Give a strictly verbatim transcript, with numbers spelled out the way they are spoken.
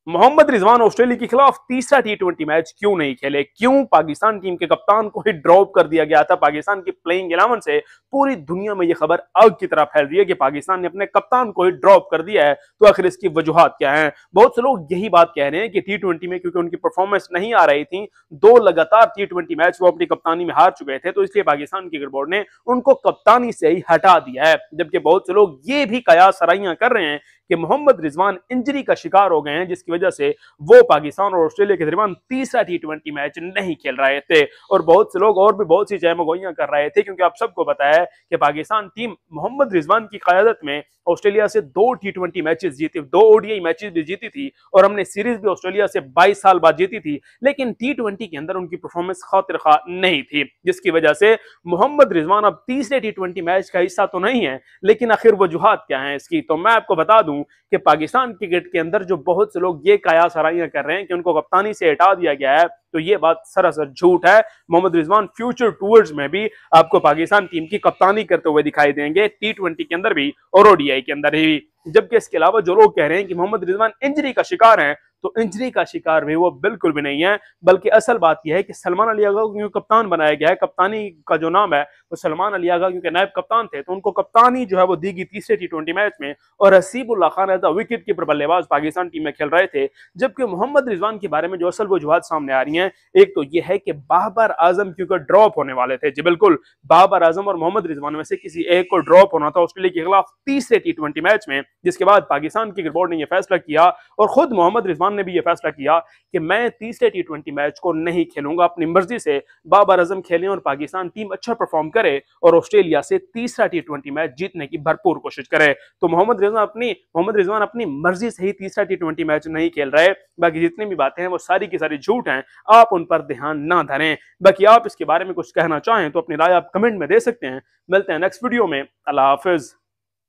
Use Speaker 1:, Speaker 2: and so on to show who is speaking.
Speaker 1: Mohammad Rizwan Australia के खिलाफ तीसरा टी ट्वेंटी मैच क्यों नहीं खेले? क्यों पाकिस्तान टीम के कप्तान को ही ड्रॉप कर दिया गया था? पाकिस्तान की प्लेइंग इलेवन से पूरी दुनिया में यह खबर आग की तरह फैल रही है कि पाकिस्तान ने अपने कप्तान को ही ड्रॉप कर दिया है। तो आखिर इसकी वजूहत क्या है? बहुत से लोग यही बात कह रहे हैं कि टी ट्वेंटी में क्योंकि उनकी परफॉर्मेंस नहीं आ रही थी, दो लगातार टी ट्वेंटी मैच वो अपनी कप्तानी में हार चुके थे, तो इसलिए पाकिस्तान क्रिकेट बोर्ड ने उनको कप्तानी से ही हटा दिया है। जबकि बहुत से लोग ये भी कयास सराइयां कर रहे हैं कि मोहम्मद रिजवान इंजरी का शिकार हो गए हैं, जिसकी वजह से वो पाकिस्तान और ऑस्ट्रेलिया के दरमियान तीसरा टी ट्वेंटी मैच नहीं खेल रहे थे। और बहुत से लोग और भी बहुत सी जयमगोइयां कर रहे थे, क्योंकि आप सबको पता है कि पाकिस्तान टीम मोहम्मद रिजवान की क़यादत में ऑस्ट्रेलिया से दो टी ट्वेंटी मैचेस जीती, दो ओडीआई मैचेस भी जीती थी, और हमने सीरीज भी ऑस्ट्रेलिया से बाईस साल बाद जीती थी। लेकिन टी ट्वेंटी के अंदर उनकी परफॉर्मेंस खातिर खा नहीं थी, जिसकी वजह से मोहम्मद रिजवान अब तीसरे टी ट्वेंटी मैच का हिस्सा तो नहीं है। लेकिन आखिर वजूहत क्या है इसकी? तो मैं आपको बता दूं कि पाकिस्तान क्रिकेट के अंदर जो बहुत से लोग ये कयास सराइयां कर रहे हैं कि उनको कप्तानी से हटा दिया गया है, तो ये बात सरासर झूठ है। मोहम्मद रिजवान फ्यूचर टूर्स में भी आपको पाकिस्तान टीम की कप्तानी करते हुए दिखाई देंगे, टी ट्वेंटी के अंदर भी और ओडीआई के अंदर भी। जबकि इसके अलावा जो लोग कह रहे हैं कि मोहम्मद रिजवान इंजरी का शिकार हैं, तो इंजरी का शिकार भी वो बिल्कुल भी नहीं है। बल्कि असल बात यह है कि सलमान अली आगा को कप्तान बनाया गया है, कप्तानी का जो नाम है वो सलमान अली आगा क्योंकि नायब कप्तान थे, तो उनको कप्तानी जो है वो दी गई तीसरे टी ट्वेंटी मैच में, और Hasibullah Khan as a wicket keeper बल्लेबाज पाकिस्तान टीम में खेल रहे थे। जबकि मोहम्मद रिजवान के बारे में जो असल वजूहत सामने आ रही हैं, एक तो यह है कि बाबर आजम क्योंकि ड्रॉप होने वाले थे, जी बिल्कुल, बाबर आजम और मोहम्मद रिजवान में से किसी एक को ड्रॉप होना था ऑस्ट्रेलिया के खिलाफ तीसरे टी ट्वेंटी मैच में। जिसके बाद पाकिस्तान क्रिकेट बोर्ड ने यह फैसला किया, और खुद मोहम्मद रिजवान ने भी यह फैसला किया कि मैं तीसरे टी ट्वेंटी मैच को नहीं खेलूंगा, अपनी मर्जी से बाबर आजम खेलें और पाकिस्तान टीम अच्छा परफॉर्म करे और ऑस्ट्रेलिया से तीसरा टी ट्वेंटी मैच जीतने की भरपूर कोशिश करे। तो मोहम्मद रिजवान अपनी मोहम्मद रिजवान अपनी मर्जी से ही तीसरा टी ट्वेंटी मैच नहीं खेल रहे। बाकी जितनी भी बातें हैं वो सारी की सारी झूठ हैं, आप उन पर ध्यान ना धरें। बाकी आप इसके बारे में कुछ कहना चाहें तो अपनी राय आप कमेंट में दे सकते हैं। मिलते हैं नेक्स्ट वीडियो में। अल्लाह हाफिज।